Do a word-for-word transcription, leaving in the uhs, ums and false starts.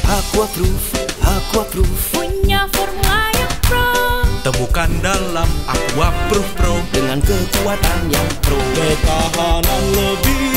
Aquaproof, Aquaproof punya formula yang pro. Temukan dalam Aquaproof Pro dengan kekuatan yang pro. Ketahanan lebih